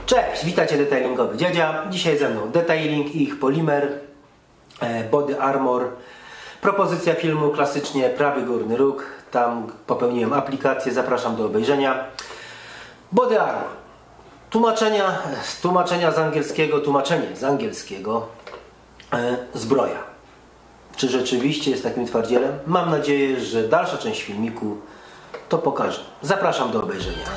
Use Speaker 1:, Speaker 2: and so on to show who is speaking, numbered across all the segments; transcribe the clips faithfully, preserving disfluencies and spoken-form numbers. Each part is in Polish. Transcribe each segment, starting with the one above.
Speaker 1: Cześć, witajcie detailingowy dziadzia. Dzisiaj ze mną detailing i ich polimer Body Armor. Propozycja filmu klasycznie prawy górny róg. Tam popełniłem aplikację, zapraszam do obejrzenia. Body Armor. Tłumaczenia, tłumaczenia z angielskiego, tłumaczenie z angielskiego e, zbroja. Czy rzeczywiście jest takim twardzielem? Mam nadzieję, że dalsza część filmiku to pokaże. Zapraszam do obejrzenia.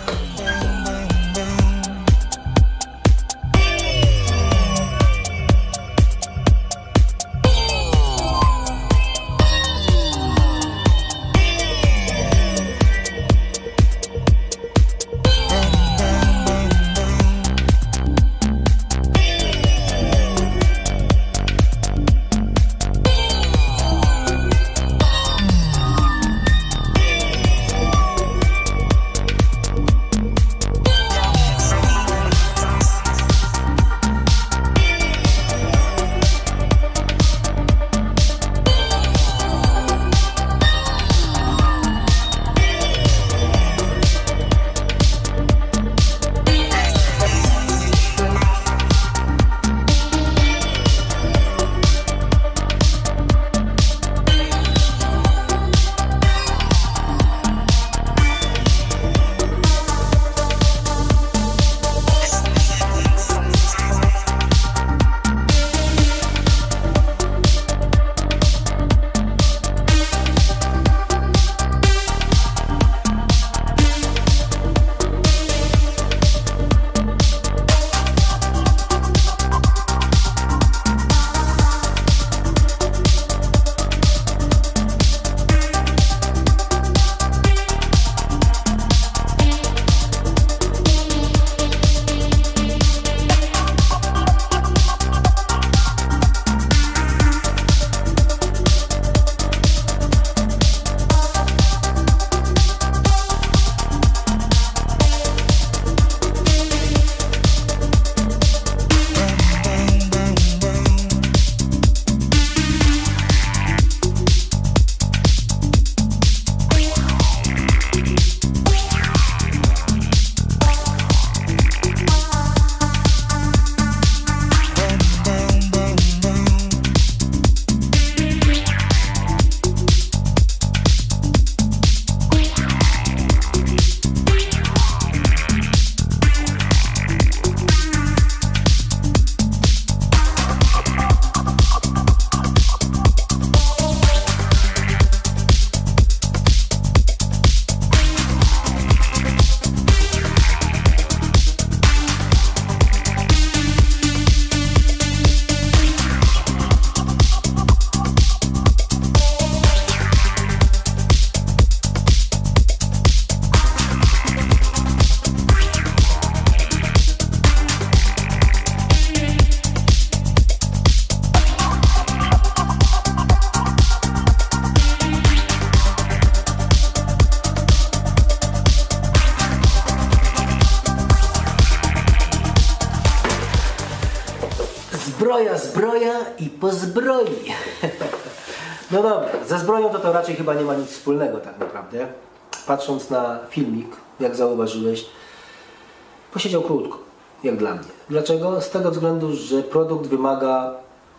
Speaker 1: Zbroja, zbroja i po zbroi. No dobra, ze zbroją to to raczej chyba nie ma nic wspólnego tak naprawdę. Patrząc na filmik, jak zauważyłeś, posiedział krótko, jak dla mnie. Dlaczego? Z tego względu, że produkt wymaga,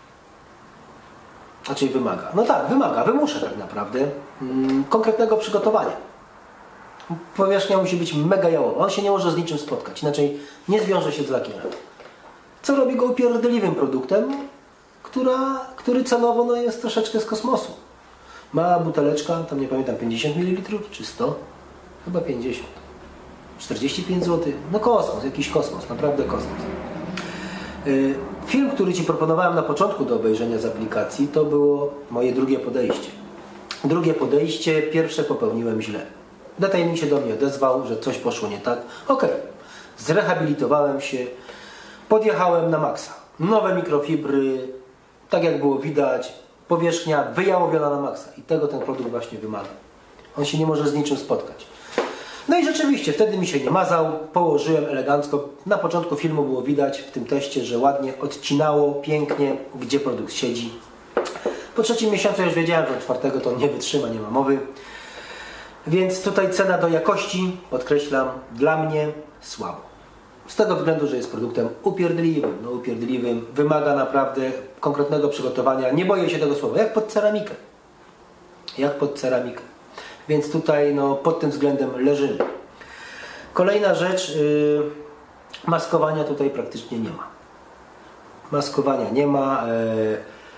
Speaker 1: raczej wymaga, no tak, wymaga, wymusza tak naprawdę mm, konkretnego przygotowania. Powierzchnia musi być mega jałowa, on się nie może z niczym spotkać, inaczej nie zwiąże się z lakierem. Co robi go upierdliwym produktem, która, który cenowo no, jest troszeczkę z kosmosu. Mała buteleczka, tam nie pamiętam, pięćdziesiąt mililitrów czy sto? Chyba pięćdziesiąt. czterdzieści pięć złotych. No kosmos, jakiś kosmos, naprawdę kosmos. Yy, film, który Ci proponowałem na początku do obejrzenia z aplikacji, to było moje drugie podejście. Drugie podejście, pierwsze popełniłem źle. Detailing się do mnie odezwał, że coś poszło nie tak. Okej, okay. Zrehabilitowałem się. Podjechałem na maksa. Nowe mikrofibry, tak jak było widać, powierzchnia wyjałowiona na maksa. I tego ten produkt właśnie wymaga. On się nie może z niczym spotkać. No i rzeczywiście, wtedy mi się nie mazał, położyłem elegancko. Na początku filmu było widać w tym teście, że ładnie odcinało, pięknie, gdzie produkt siedzi. Po trzecim miesiącu już wiedziałem, że od czwartego to nie wytrzyma, nie ma mowy. Więc tutaj cena do jakości, podkreślam, dla mnie słabo. Z tego względu, że jest produktem upierdliwym, no upierdliwym, wymaga naprawdę konkretnego przygotowania. Nie boję się tego słowa, jak pod ceramikę. Jak pod ceramikę. Więc tutaj no, pod tym względem leżymy. Kolejna rzecz, yy, maskowania tutaj praktycznie nie ma. Maskowania nie ma. Yy,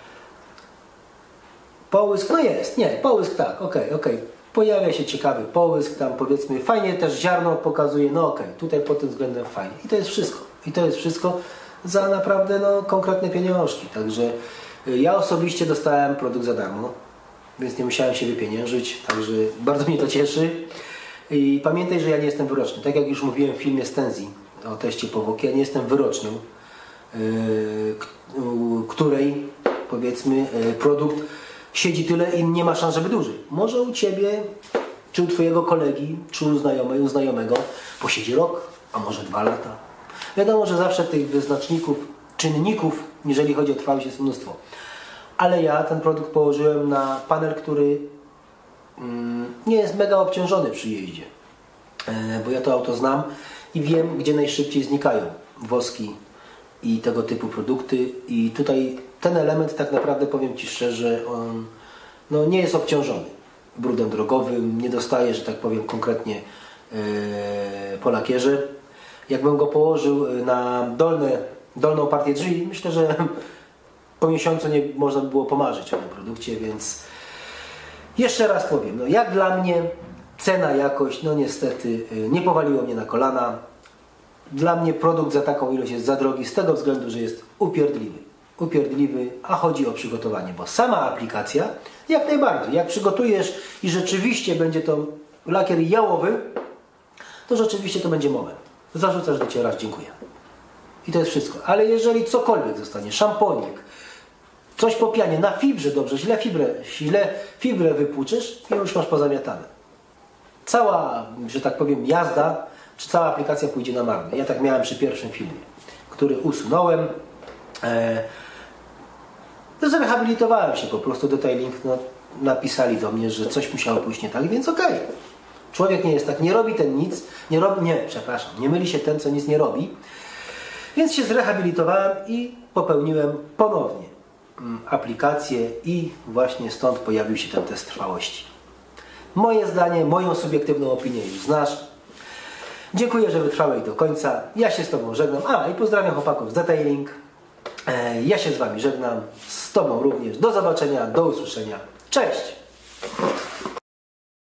Speaker 1: połysk, no jest, nie, połysk tak, okej, okay, okej. Okay. Pojawia się ciekawy połysk, tam powiedzmy, fajnie też ziarno pokazuje, no okej, okay, tutaj pod tym względem fajnie. I to jest wszystko. I to jest wszystko za naprawdę no, konkretne pieniążki. Także yy, ja osobiście dostałem produkt za darmo, więc nie musiałem się wypieniężyć, także bardzo mnie to cieszy. I pamiętaj, że ja nie jestem wyroczny. Tak jak już mówiłem w filmie Stenzi o teście powłoki, ja nie jestem wyrocznią, yy, której powiedzmy yy, produkt siedzi tyle i nie ma szans, żeby dłużej. Może u Ciebie, czy u Twojego kolegi, czy u znajomego, u znajomego posiedzi rok, a może dwa lata. Wiadomo, że zawsze tych wyznaczników, czynników, jeżeli chodzi o trwałość, jest mnóstwo. Ale ja ten produkt położyłem na panel, który nie jest mega obciążony przy jeździe, bo ja to auto znam i wiem, gdzie najszybciej znikają woski i tego typu produkty. I tutaj ten element, tak naprawdę powiem Ci szczerze, on no, nie jest obciążony brudem drogowym, nie dostaje, że tak powiem konkretnie yy, po lakierze. Jakbym go położył na dolne, dolną partię drzwi, myślę, że po miesiącu nie można by było pomarzyć o tym produkcie, więc jeszcze raz powiem, no jak dla mnie cena, jakość, no niestety nie powaliło mnie na kolana. Dla mnie produkt za taką ilość jest za drogi z tego względu, że jest upierdliwy. Upierdliwy, a chodzi o przygotowanie, bo sama aplikacja, jak najbardziej, jak przygotujesz i rzeczywiście będzie to lakier jałowy, to rzeczywiście to będzie moment. Zarzucasz, docierasz, dziękuję. I to jest wszystko. Ale jeżeli cokolwiek zostanie, szamponik, coś po pianie, na fibrze dobrze, źle fibrę, źle fibrę wypłuczysz i już masz pozamiatane. Cała, że tak powiem, jazda, czy cała aplikacja pójdzie na marne. Ja tak miałem przy pierwszym filmie, który usunąłem. E, zrehabilitowałem się po prostu, detailing, no, napisali do mnie, że coś musiało pójść nie tak, więc okej. Okay. Człowiek nie jest tak, nie robi ten nic, nie robi, nie, przepraszam, nie myli się ten, co nic nie robi. Więc się zrehabilitowałem i popełniłem ponownie aplikację i właśnie stąd pojawił się ten test trwałości. Moje zdanie, moją subiektywną opinię już znasz. Dziękuję, że wytrwałeś do końca. Ja się z Tobą żegnam. A, i pozdrawiam chłopaków z Detailing. Ja się z Wami żegnam. Z Tobą również. Do zobaczenia, do usłyszenia. Cześć!